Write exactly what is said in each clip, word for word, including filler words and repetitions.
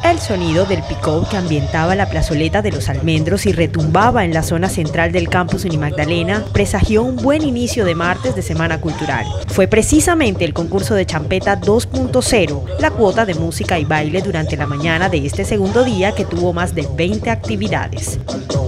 El sonido del pick-up que ambientaba la plazoleta de los Almendros y retumbaba en la zona central del campus Unimagdalena presagió un buen inicio de martes de Semana Cultural. Fue precisamente el concurso de champeta dos punto cero, la cuota de música y baile durante la mañana de este segundo día que tuvo más de veinte actividades.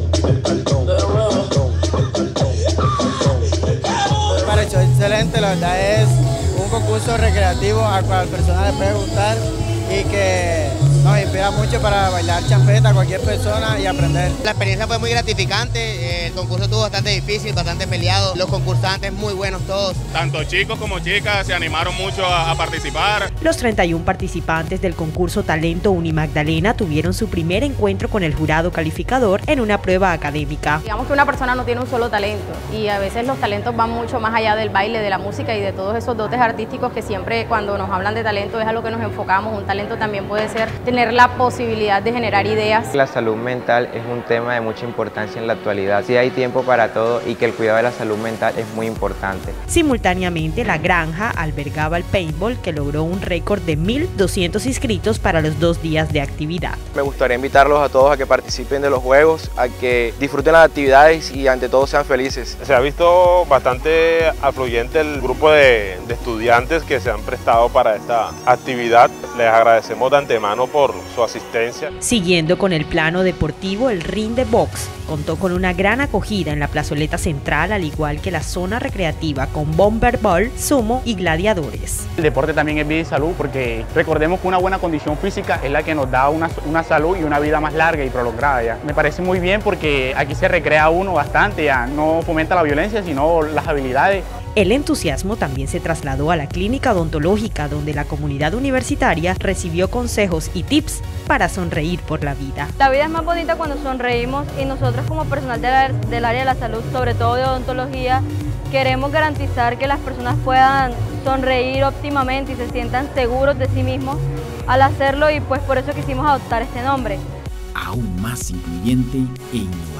Me pareció excelente, la verdad es un concurso recreativo al cual a las personas les puede gustar y que nos inspira mucho para bailar champeta a cualquier persona y aprender. La experiencia fue muy gratificante, el concurso estuvo bastante difícil, bastante peleado, los concursantes muy buenos todos. Tanto chicos como chicas se animaron mucho a, a participar. Los treinta y un participantes del concurso Talento Unimagdalena tuvieron su primer encuentro con el jurado calificador en una prueba académica. Digamos que una persona no tiene un solo talento y a veces los talentos van mucho más allá del baile, de la música y de todos esos dotes artísticos que siempre cuando nos hablan de talento es a lo que nos enfocamos. Un talento también puede ser tener la posibilidad de generar ideas. La salud mental es un tema de mucha importancia en la actualidad. Sí hay tiempo para todo y que el cuidado de la salud mental es muy importante. Simultáneamente, La Granja albergaba el paintball que logró un récord de mil doscientos inscritos para los dos días de actividad. Me gustaría invitarlos a todos a que participen de los juegos, a que disfruten las actividades y ante todo sean felices. Se ha visto bastante afluyente el grupo de, de estudiantes que se han prestado para esta actividad. Les agradecemos de antemano por su asistencia. Siguiendo con el plano deportivo, el ring de box contó con una gran acogida en la plazoleta central, al igual que la zona recreativa con bomber ball, sumo y gladiadores. El deporte también es vida y salud, porque recordemos que una buena condición física es la que nos da una, una salud y una vida más larga y prolongada. Ya. Me parece muy bien porque aquí se recrea uno bastante, ya no fomenta la violencia, sino las habilidades. El entusiasmo también se trasladó a la clínica odontológica, donde la comunidad universitaria recibió consejos y tips para sonreír por la vida. La vida es más bonita cuando sonreímos y nosotros como personal de la, del área de la salud, sobre todo de odontología, queremos garantizar que las personas puedan sonreír óptimamente y se sientan seguros de sí mismos al hacerlo y pues por eso quisimos adoptar este nombre. Aún más incluyente e innovador.